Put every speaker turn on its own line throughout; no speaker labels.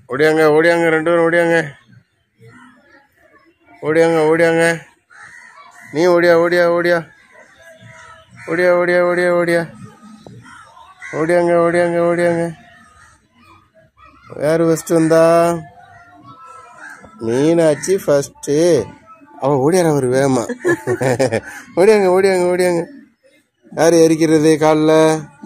ஓடியாங்க ஓடியாங்க, ரெண்டு பேரும் ஓடியாங்க ஓடியாங்க ஓடியாங்க. நீ ஓடியா ஓடியா ஓடியா ஓடியா ஓடியா ஓடியா ஓடியா ஓடியாங்க ஓடியாங்க ஓடியாங்க. யாரு ஃபர்ஸ்ட் வந்தா? மீனாட்சி ஃபர்ஸ்ட். அவன் ஓடியார ஒரு வேகமா. ஓடியாங்க ஓடியாங்க ஓடியாங்க. யாரு எரிக்கிறது காலில்?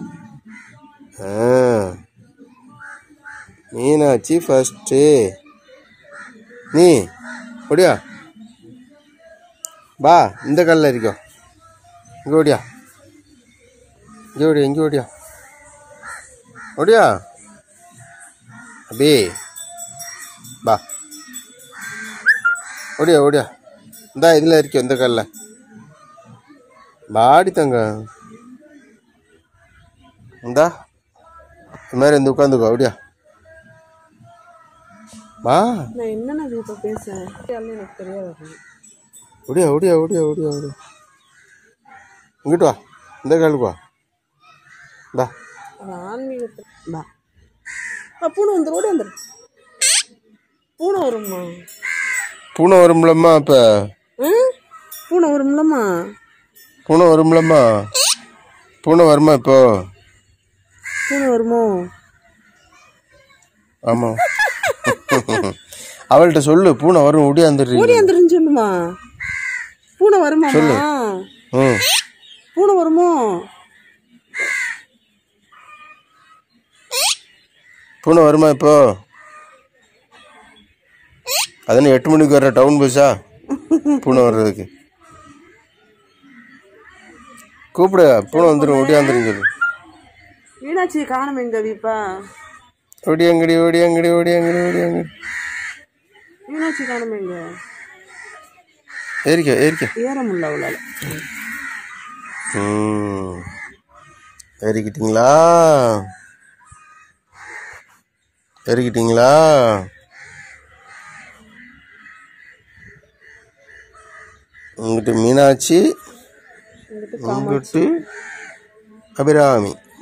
மீனாட்சி ஃபர்ஸ்ட். நீ ஓடியா பா, இந்த காலில் இருக்கோ. இங்கே ஓடியா, இங்கே ஓடியா, இங்கே ஓடியா ஓடியா அபி பா. ஓடியா ஓடியா, இந்தா இதில் இருக்கோ, இந்த காலில் பாடி தங்க. இந்தா இது மாதிரி இந்த உட்காந்துக்கோ. ஓடியா வா.
என்ன இப்ப பேச எனக்கு தெரியாது.
ஓடியா ஓடியா ஓடியா ஓடியா ஓடியா. இங்கிட்டு வா, இந்த காலுக்கு வா. பா
பூனை வந்துடும். ஓடி வந்துடும். பூனை வரும்மா?
பூனை வரும்லம்மா. இப்போ
பூனை வரும்லம்மா?
பூனை வரும்லம்மா. பூனை வருமா இப்போ?
பூனை வருமோ?
ஆமா. அவள்கிட்ட சொல்லு, பூனை வரும். ஓடியாந்துருன்னு
சொல்லுமா. பூனை வருமா?
சொல்லு.
பூனை வருமோ?
பூனை வருமா இப்போ? அதானே 8 மணிக்கு வர்ற டவுன் பஸ்ஸா பூனை வர்றதுக்கு? கூப்பிடு, பூனை வந்துடும். ஓடியாந்துருன்னு சொல்லு.
மீனாட்சி காணும் எங்க வீப்பா?
ஓடியாங்கடி ஓடியாங்கடி ஓடியாங்கடி ஓடியாங்கடி.
மீனாட்சி காணும் எங்க?
ஏறிக்க ஏறிக்க.
ஏற முடியல அவளால.
ஏறிக்கிட்டீங்களா? ஏறிக்கிட்டீங்களா? இங்கிட்டு மீனாட்சி, இங்கிட்டு அபிராமி.